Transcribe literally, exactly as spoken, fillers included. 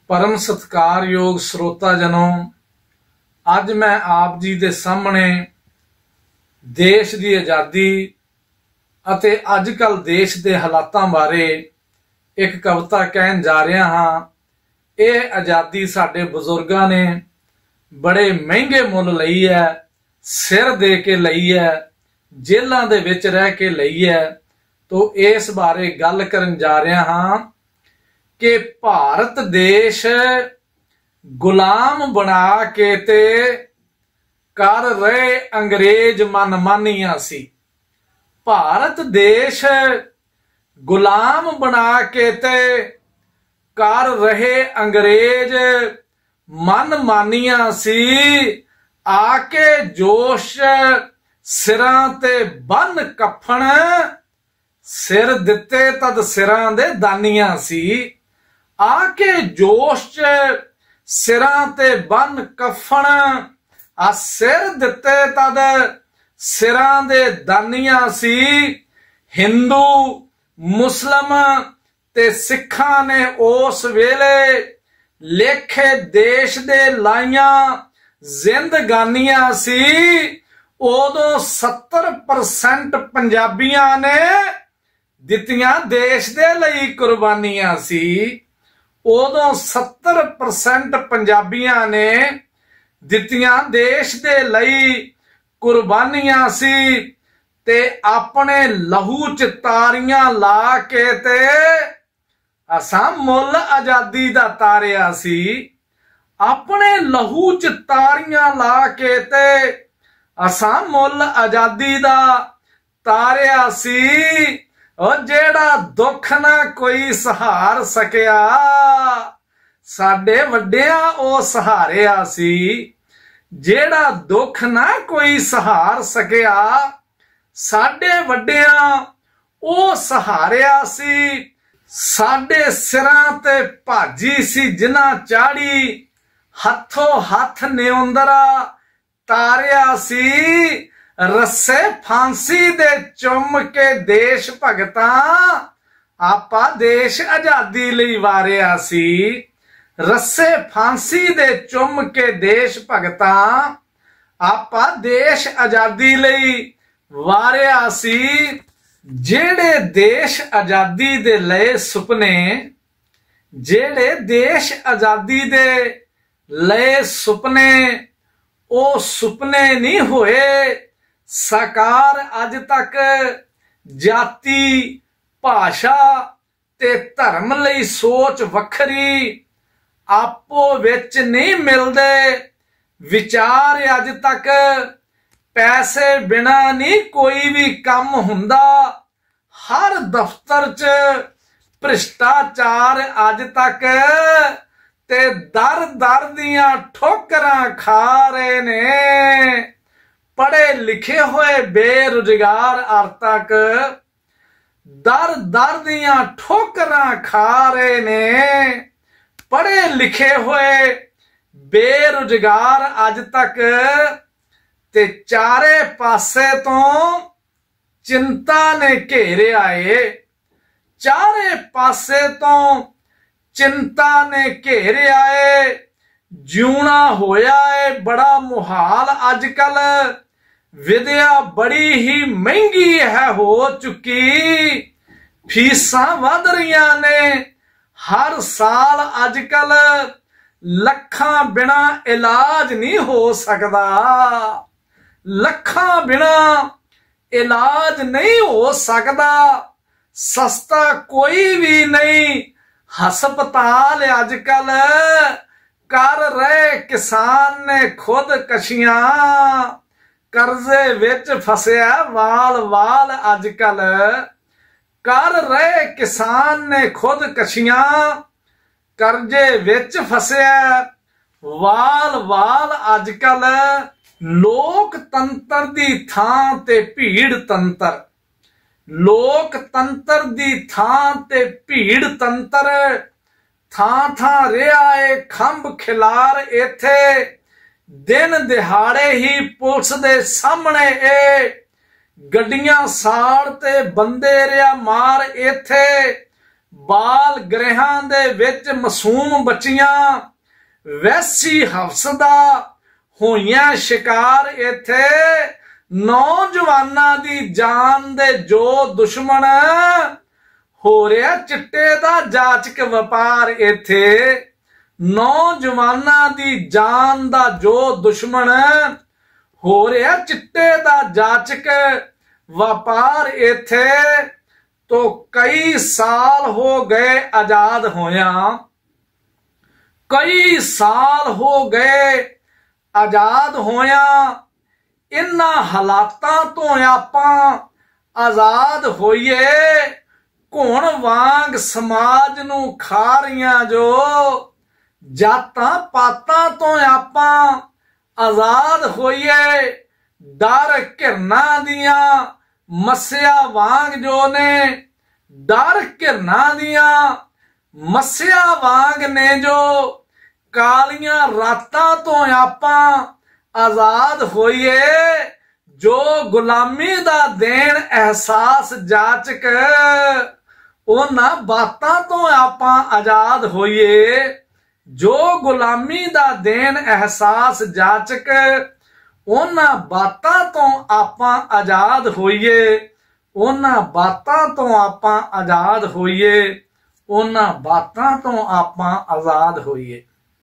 परम सत्कारयोग ਸਰੋਤਾ जनों, अज मैं आप जी के सामने देश की आज़ादी ਅਤੇ ਅੱਜ ਕੱਲ देश के हालातों बारे एक कविता कहन जा रहा हाँ। ये आज़ादी साडे बजुर्गों ने बड़े महंगे मुल लई है, सिर दे के लई है, जेलों दे विच रह के लई है। तो इस बारे गल करन जा रहा हाँ कि भारत देश गुलाम बना के ते कर रहे अंग्रेज मनमानियां सी। भारत देश गुलाम बना के ते कर रहे अंग्रेज मनमानियां सी। आके जोश सिरां ते बन कफन, सिर दिते तद सिरां दे दानियां सी। आके जोश सिरां ते बन कफन, आ सिर दिते तद सिरां दे दानियां सी। हिंदू मुस्लिम ते सिखां ने उस वेले लेखे देश दे लाइयां जिंदगानियां सी। उदों सत्तर परसेंट पंजाबियां ने दित्तियां देश दे लई कुर्बानियां सी। उदों सत्तर परसेंट पंजाबियां ने दित्तियां देश दे लई कुर्बानियां सी। ते अपने लहू च तारियां ला के ते असां मुल आजादी दा तारिया सी। अपने लहू च तारियां ला के ते असां मुल आजादी दा तारिया सी। और जेड़ा दुख ना कोई सहार सकिया, साडे वड्डियां ओ सहारिया सी। जेड़ा दुख ना कोई सहार सकिया, साडे वड्डियां ओ सहारिया सी। साडे सिरां ते भाजी सी जिन्हां चाड़ी, हथों हथ नेउंदरा तारिया सी। रस्से फांसी दे चुम के देश भगतां, आपा देश आजादी लई वारिया सी। रस्से फांसी दे चुम के देश भगतां, आपा देश आजादी लई वारिया सी। जेड़े देश आजादी दे लए सुपने, जेड़े देश आजादी दे लए सुपने, ओ सुपने नहीं होए साकार अज तक। जाति भाषा ते धर्म लई सोच वखरी, आपो विच नहीं मिलदे विचार अज तक। पैसे बिना नहीं कोई भी काम हुंदा, हर दफ्तर च भ्रिष्टाचार अज तक। ते दर दर दियां ठोकरां खा रहे ने पढ़े लिखे हुए बेरोजगार अर तक। दर दर दियां ठोकरां खा रहे ने पढ़े लिखे हुए बेरोजगार अज तक। ते चारे पासे तो चिंता ने घेरिया है, चारे पासे तो चिंता ने घेरिया है। जिउना होया है बड़ा मुहाल अजकल, विद्या बड़ी ही महंगी है हो चुकी। फीसां वध रहियां ने हर साल अजकल, लखां बिना इलाज नहीं हो सकदा। लखां बिना इलाज नहीं हो सकदा, सस्ता कोई भी नहीं हस्पताल अजकल। कर रहे किसान ने खुद कशियां, कर्जे विच फसिया वाल वाल अजकल। कर रहे किसान ने खुद कशियां, कर्जे विच फसिया वाल वाल अजकल। लोकतंत्र दी थां ते भीड़ तंत्र, लोकतंत्र दी थां ते भीड़ तंत्र। थां थां रिहा है खंभ खिलार इथे, दिन दिहाड़े ही पुलिस दे सामने ए। गड्डियां साड़ ते बंदे रिहा मार इथे, ਬਾਲ ਗ੍ਰਹਿਾਂ ਦੇ ਵਿੱਚ ਮਾਸੂਮ ਬੱਚੀਆਂ ਵੈਸੀ ਹਵਸ ਦਾ ਹੋਈਆਂ ਸ਼ਿਕਾਰ। ਇੱਥੇ ਨੌਜਵਾਨਾਂ ਦੀ ਜਾਨ ਦੇ ਜੋ ਦੁਸ਼ਮਣ ਹੋ ਰਿਹਾ ਚਿੱਟੇ ਦਾ ਜਾਚਕ ਵਪਾਰ। ਇੱਥੇ ਨੌਜਵਾਨਾਂ ਦੀ ਜਾਨ ਦਾ ਜੋ ਦੁਸ਼ਮਣ ਹੋ ਰਿਹਾ ਚਿੱਟੇ ਦਾ ਜਾਚਕ ਵਪਾਰ। ਇੱਥੇ तो कई साल हो गए आजाद होया, कई साल हो गए आजाद होया। इन्ना हालातां तो आपां आजाद होइए। घुण वांग समाज नूं खा रहियां जो जातां पातां तो आपां आजाद होइए। डर घिरना दियां मस्या वांग जो ने, डर घिरना दिया मस्या वांग ने जो कालियां रातां तो आपां आजाद होइए। जो गुलामी दा देन एहसास जाचक उन्हां बातां तो आपां आजाद होइए। जो गुलामी दा देन एहसास जाचक उन्हां बातां तो आपां आजाद होइए। उन्हां बातां तो आपां आजाद होइए। उन्हां बातां तो आपां आजाद होइए।